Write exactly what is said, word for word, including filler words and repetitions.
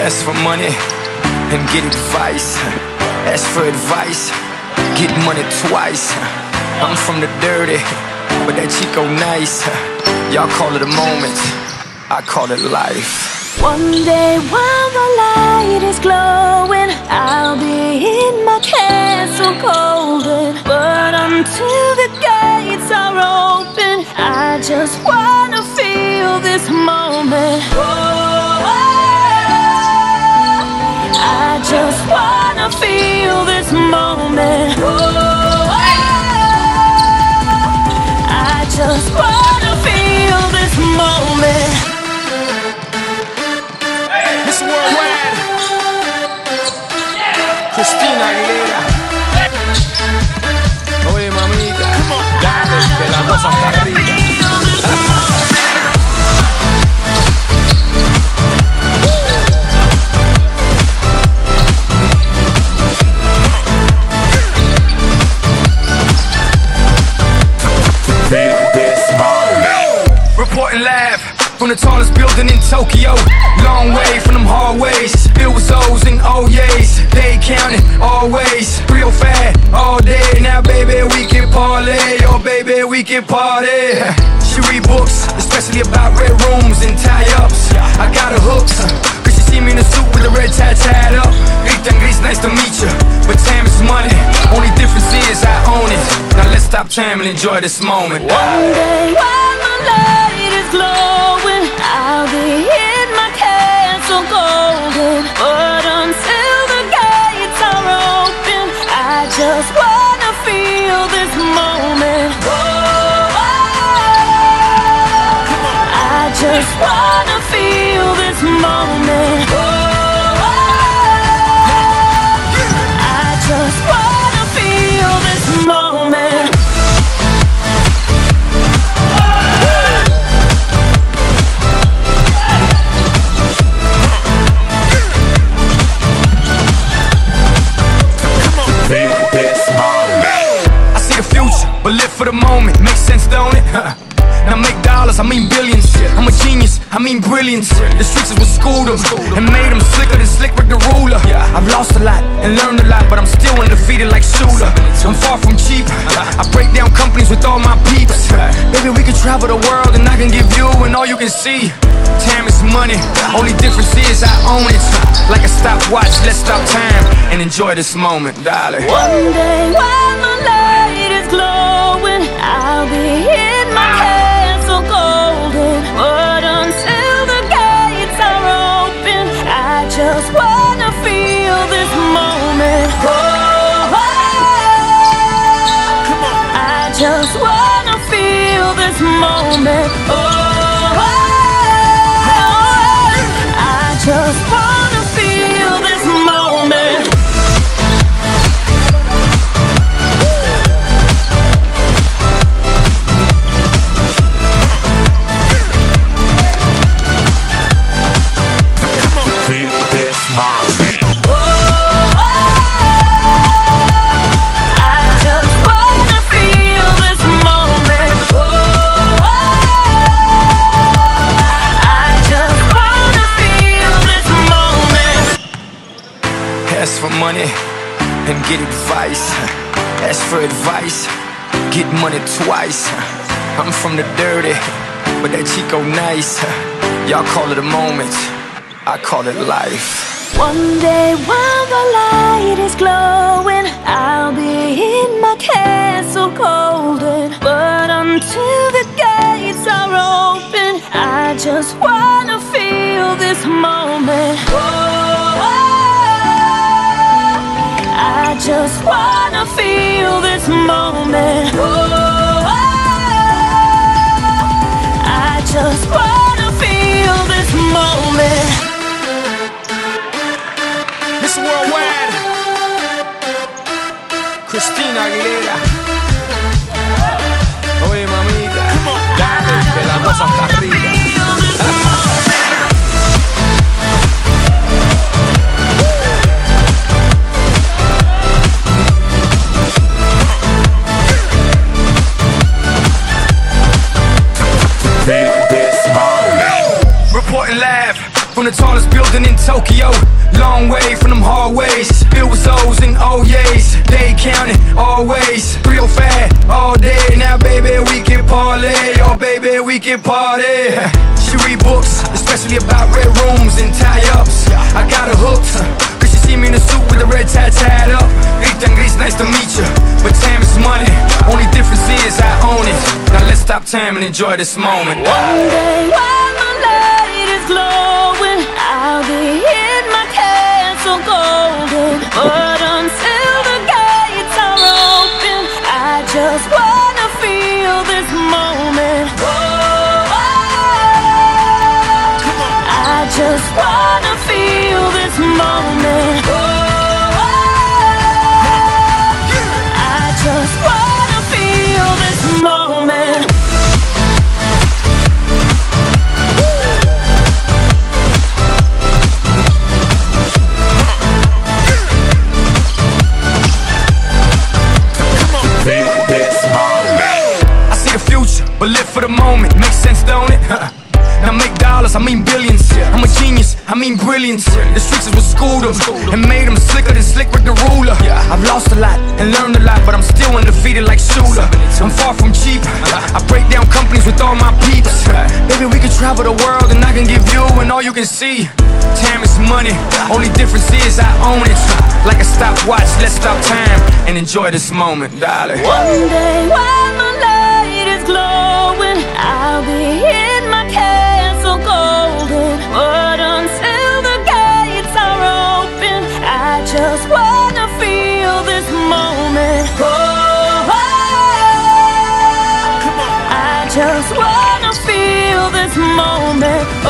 Ask for money and get advice. Ask for advice, get money twice. I'm from the dirty, but that Chico nice. Y'all call it a moment, I call it life. One day while the light is glowing, I'll be in my castle golden. But until the gates are open, I just wanna feel this moment. Oh, I just wanna feel this moment. Oh, I just wanna feel this moment. Miss Worldwide, Christina Aguilera. Oye mamita, dale, que la cosa está rica. Reporting live from the tallest building in Tokyo. Long way from them hallways, filled with O's and O's. They counting always, real fat all day. Now baby we can parlay, oh baby we can party. She read books, especially about red rooms and tie-ups. I got her hooks, cause she see me in a suit with a red tie tied up. Rita and Gris, nice to meet you, but time is money. Only difference is I own it. Now let's stop time and enjoy this moment. One day while my light is glowing, I'll be in my castle golden. But until the gates are open, I just wanna feel this moment. Oh, I just wanna feel this moment. Oh, I just wanna feel this moment. But live for the moment, makes sense, don't it? Now make dollars, I mean billions. I'm a genius, I mean brilliance. The streets is what schooled them and made them slicker than Slick Rick the ruler. I've lost a lot and learned a lot, but I'm still undefeated like Shooter. I'm far from cheap, I break down companies with all my peeps. Baby, we can travel the world and I can give you and all you can see. Time is money, only difference is I own it. Like a stopwatch, let's stop time and enjoy this moment, darling. One day while my light is glowing, I'll be in my castle golden. But until the gates are open, I just wanna feel this moment. Oh, I just wanna feel this moment. Oh, I just wanna feel this moment. Ask for money and get advice. Ask for advice, get money twice. I'm from the dirty, but that Chico nice. Y'all call it a moment, I call it life. One day while the light is glowing, I'll be in my castle golden. But until the gates are open, I just wanna feel this moment. Oh, I just wanna feel this moment. Oh, I just wanna feel this moment. Miss Worldwide, Christina Aguilera. Oye mamita, dale, que la cosa está rica. Reporting live from the tallest building in Tokyo. wicked party. She read books, especially about red rooms and tie-ups. I got her hooked, cause she see me in a suit with a red tie tied up. Ethan Gris, nice to meet you, but time is money. Only difference is I own it. Now let's stop time and enjoy this moment. One day while my light is glowing, I'll be in my castle golden. But until the gates are open, I just wanna feel this moment. I just wanna feel this moment. I just wanna feel this moment. I see the future, but live for the moment. Makes sense, don't it? Now make dollars, I mean billions. I'm a genius, I mean brilliance. The streets is what schooled them and made them slicker than Slick Rick the Ruler. I've lost a lot and learned a lot, but I'm still undefeated like Shooter. I'm far from cheap, I break down companies with all my peeps. Baby, we can travel the world and I can give you and all you can see. Time is money, only difference is I own it. Like a stopwatch, let's stop time and enjoy this moment, darling. One day while my light is glowing, I'll be in my castle golden. But until the gates are open, I just wanna feel this moment. Oh, I just wanna feel this moment.